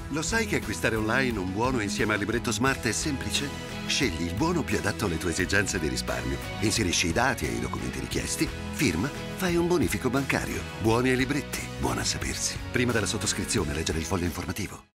Lo sai che acquistare online un buono insieme al libretto Smart è semplice? Scegli il buono più adatto alle tue esigenze di risparmio, inserisci i dati e i documenti richiesti, firma, fai un bonifico bancario. Buoni e libretti, buona a sapersi. Prima della sottoscrizione, leggere il foglio informativo.